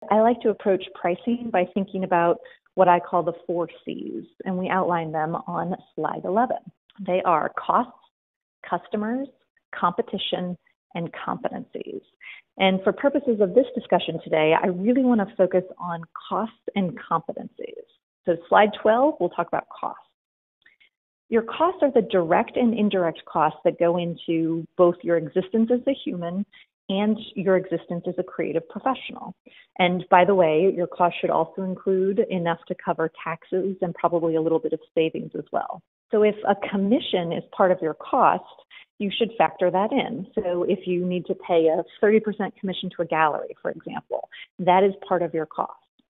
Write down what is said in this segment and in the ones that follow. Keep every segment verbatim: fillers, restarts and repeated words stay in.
I like to approach pricing by thinking about what I call the four C's, and we outline them on slide eleven. They are costs, customers, competition, and competencies. And for purposes of this discussion today, I really want to focus on costs and competencies. So slide twelve, we'll talk about costs. Your costs are the direct and indirect costs that go into both your existence as a human and your existence as a creative professional. And by the way, your costs should also include enough to cover taxes and probably a little bit of savings as well. So if a commission is part of your cost, you should factor that in. So if you need to pay a thirty percent commission to a gallery, for example, that is part of your cost.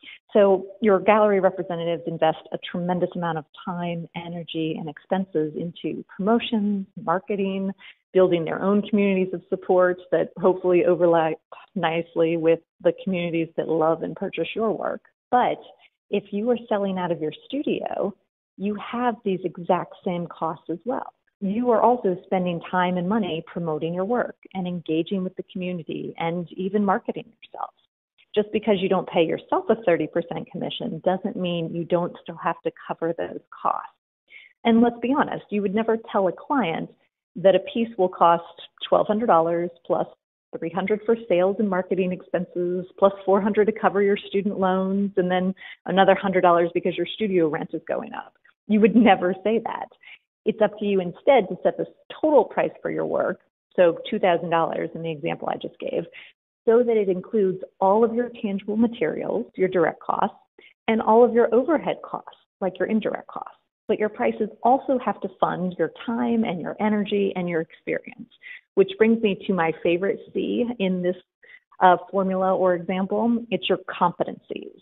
So your gallery representatives invest a tremendous amount of time, energy, and expenses into promotions, marketing, building their own communities of support that hopefully overlap nicely with the communities that love and purchase your work. But if you are selling out of your studio, you have these exact same costs as well. You are also spending time and money promoting your work and engaging with the community and even marketing yourself. Just because you don't pay yourself a thirty percent commission doesn't mean you don't still have to cover those costs. And let's be honest, you would never tell a client that a piece will cost twelve hundred dollars plus three hundred dollars for sales and marketing expenses, plus four hundred dollars to cover your student loans, and then another one hundred dollars because your studio rent is going up. You would never say that. It's up to you instead to set the total price for your work, so two thousand dollars in the example I just gave, so that it includes all of your tangible materials, your direct costs, and all of your overhead costs, like your indirect costs. But your prices also have to fund your time and your energy and your experience, which brings me to my favorite C in this uh, formula or example. It's your competencies.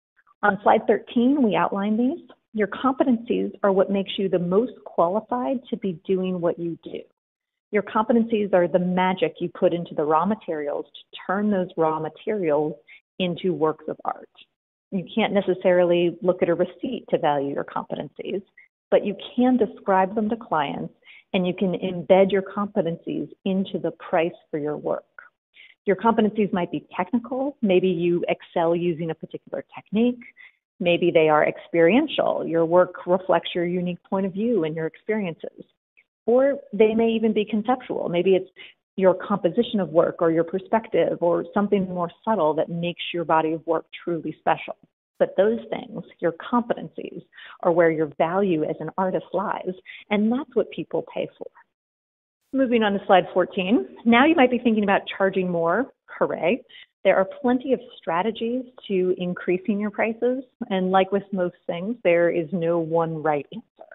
On slide thirteen, we outline these. Your competencies are what makes you the most qualified to be doing what you do. Your competencies are the magic you put into the raw materials to turn those raw materials into works of art. You can't necessarily look at a receipt to value your competencies, but you can describe them to clients and you can embed your competencies into the price for your work. Your competencies might be technical. Maybe you excel using a particular technique. Maybe they are experiential. Your work reflects your unique point of view and your experiences. Or they may even be conceptual. Maybe it's your composition of work or your perspective or something more subtle that makes your body of work truly special. But those things, your competencies, are where your value as an artist lies, and that's what people pay for. Moving on to slide fourteen. Now you might be thinking about charging more. Hooray. There are plenty of strategies to increasing your prices, and like with most things, there is no one right answer.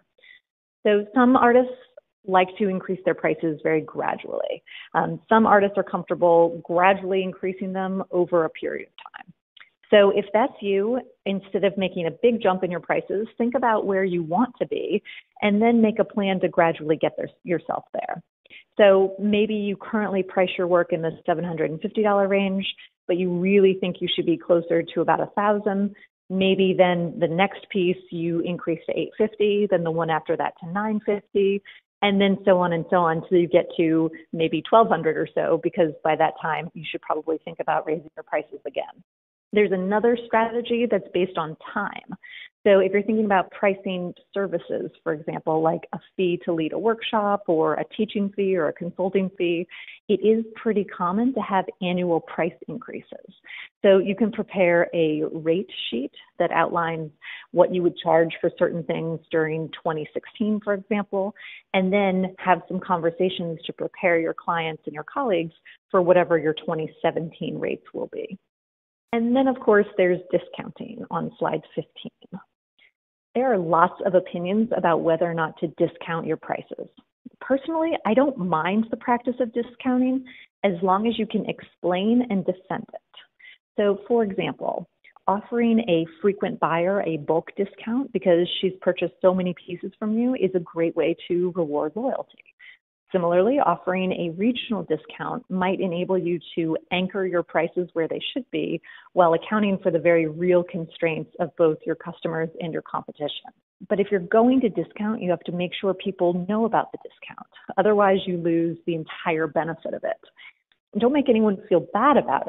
So some artists like to increase their prices very gradually. Um, some artists are comfortable gradually increasing them over a period of time. So if that's you, instead of making a big jump in your prices, think about where you want to be and then make a plan to gradually get there, yourself there. So maybe you currently price your work in the seven hundred fifty dollars range, but you really think you should be closer to about one thousand dollars. Maybe then the next piece you increase to eight hundred fifty dollars, then the one after that to nine hundred fifty dollars, and then so on and so on until you get to maybe twelve hundred dollars or so, because by that time you should probably think about raising your prices again. There's another strategy that's based on time. So if you're thinking about pricing services, for example, like a fee to lead a workshop or a teaching fee or a consulting fee, it is pretty common to have annual price increases. So you can prepare a rate sheet that outlines what you would charge for certain things during twenty sixteen, for example, and then have some conversations to prepare your clients and your colleagues for whatever your twenty seventeen rates will be. And then, of course, there's discounting on slide fifteen. There are lots of opinions about whether or not to discount your prices. Personally, I don't mind the practice of discounting as long as you can explain and defend it. So, for example, offering a frequent buyer a bulk discount because she's purchased so many pieces from you is a great way to reward loyalty. Similarly, offering a regional discount might enable you to anchor your prices where they should be while accounting for the very real constraints of both your customers and your competition. But if you're going to discount, you have to make sure people know about the discount. Otherwise, you lose the entire benefit of it. Don't make anyone feel bad about it.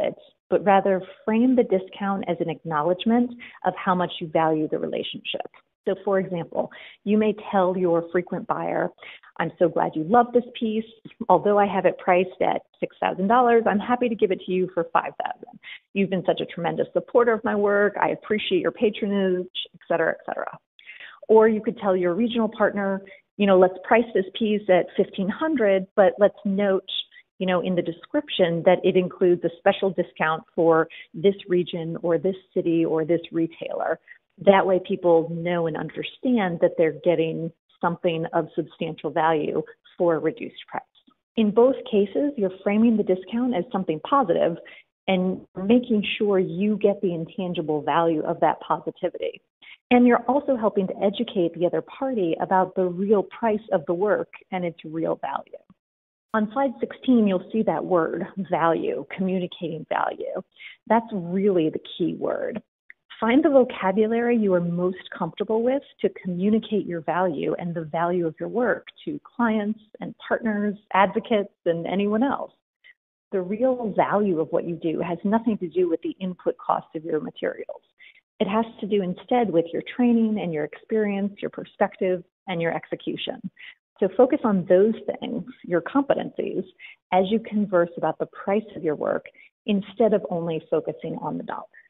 but rather frame the discount as an acknowledgement of how much you value the relationship. So for example, you may tell your frequent buyer, I'm so glad you love this piece. Although I have it priced at six thousand dollars, I'm happy to give it to you for five thousand dollars. You've been such a tremendous supporter of my work. I appreciate your patronage, et cetera, et cetera. Or you could tell your regional partner, you know, let's price this piece at fifteen hundred dollars, but let's note, you know, in the description that it includes a special discount for this region or this city or this retailer. That way people know and understand that they're getting something of substantial value for a reduced price. In both cases, you're framing the discount as something positive and making sure you get the intangible value of that positivity. And you're also helping to educate the other party about the real price of the work and its real value. On slide sixteen, you'll see that word, value, communicating value. That's really the key word. Find the vocabulary you are most comfortable with to communicate your value and the value of your work to clients and partners, advocates, and anyone else. The real value of what you do has nothing to do with the input cost of your materials. It has to do instead with your training and your experience, your perspective, and your execution. So focus on those things, your competencies, as you converse about the price of your work instead of only focusing on the dollar.